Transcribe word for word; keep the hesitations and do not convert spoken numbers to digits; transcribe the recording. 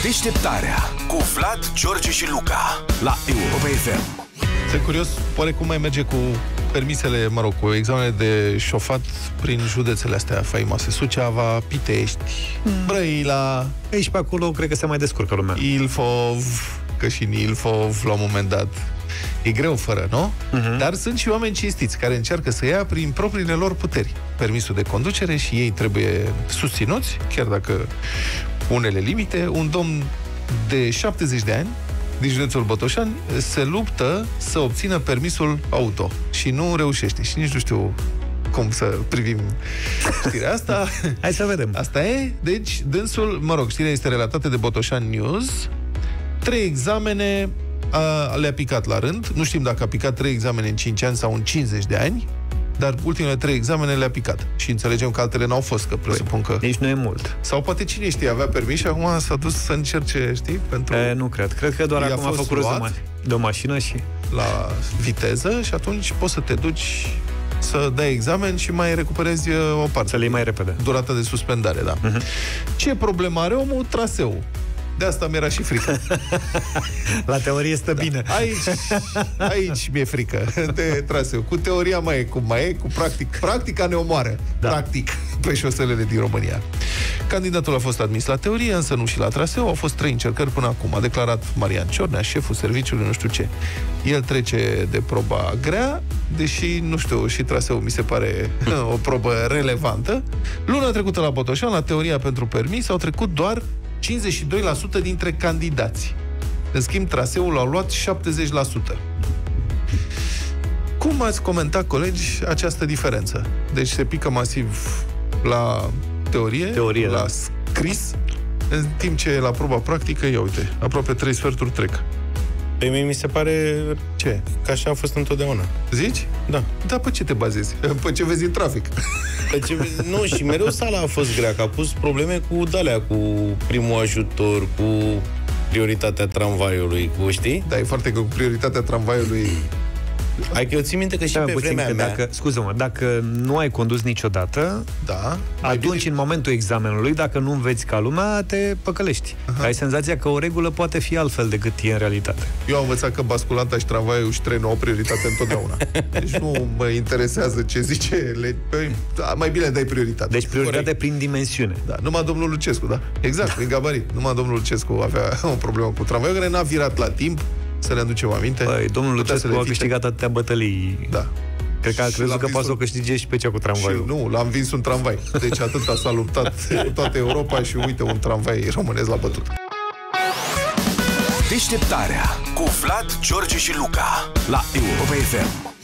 Deșteptarea cu Vlad, George și Luca la Europa F M. Sunt curios, oare cum mai merge cu permisele, mă rog, cu examenele de șofat prin județele astea faimoase, Suceava, Pitești, hmm. Brăila. Aici pe acolo cred că se mai descurcă lumea. Ilfov, că și în Ilfov la un moment dat e greu fără, nu? Uh-huh. Dar sunt și oameni cinstiți care încearcă să ia prin propriile lor puteri permisul de conducere și ei trebuie susținuți, chiar dacă unele limite. Un domn de șaptezeci de ani din județul Botoșani se luptă să obțină permisul auto și nu reușește și nici nu știu cum să privim știrea asta. Hai să vedem. Asta e. Deci, dânsul, mă rog, știrea este relatată de Botoșani News. Trei examene a, le-a picat la rând. Nu știm dacă a picat trei examene în cinci ani sau în cincizeci de ani, dar ultimele trei examene le-a picat. Și înțelegem că altele n-au fost, că presupun că... Nici nu e mult. Sau poate cine știe, avea permis și acum s-a dus să încerce, știi, pentru... E, nu cred. Cred că doar acum a făcut rost de, ma de o mașină și... la viteză și atunci poți să te duci să dai examen și mai recuperezi o parte. Să le iei mai repede. Durata de suspendare, da. Uh-huh. Ce problemă are omul? Traseul. De asta mi-era și frică. La teorie stă da. bine. Aici, aici mi-e frică de traseu. Cu teoria mai e cum mai e, cu practic. Practica ne omoară. Da. Practic, pe șoselele din România. Candidatul a fost admis la teorie, însă nu și la traseu. Au fost trei încercări până acum. A declarat Marian Ciornea, șeful serviciului, nu știu ce. El trece de proba grea, deși, nu știu, și traseul mi se pare o probă relevantă. Luna trecută la Botoșani, la teoria pentru permis, au trecut doar cincizeci și doi la sută dintre candidați. În schimb, traseul l-au luat șaptezeci la sută. Cum ați comentat, colegi, această diferență? Deci se pică masiv la teorie, teorie la da. scris, în timp ce la proba practică, ia uite, aproape trei sferturi trec. Pe mie mi se pare ce? Că așa a fost întotdeauna. Zici? Da. Dar pe ce te bazezi? Pe ce vezi în trafic? Pe ce vezi? Nu, și mereu sala a fost grea, că a pus probleme cu dalea, cu primul ajutor, cu prioritatea tramvaiului, cu, știi? Da, e foarte că cu prioritatea tramvaiului... Hai că eu țin minte că și da, pe vremea mea... Dacă, scuză-mă, dacă nu ai condus niciodată, da, atunci, bine... în momentul examenului, dacă nu înveți ca lumea, te păcălești. Aha. Ai senzația că o regulă poate fi altfel decât e în realitate. Eu am învățat că basculanta și tramvaiul și trenul au prioritate întotdeauna. Deci nu mă interesează ce zice... Le... Da, mai bine dai prioritate. Deci prioritate corect. Prin dimensiune. Da, numai domnul Lucescu, da? Exact, prin gabarit. Numai domnul Lucescu avea o problemă cu tramvaiul, care n-a virat la timp. Să ne aducem aminte. Păi, domnul Lucescu a câștigat atâtea bătălii. Da. Cred că a crezut că poate să o câștige și pe cea cu tramvaiul. Nu, l-am vins un tramvai. Deci atâta s-a luptat cu toată Europa și uite, un tramvai românesc l-a bătut. Deșteptarea cu Vlad, George și Luca la Europa F M.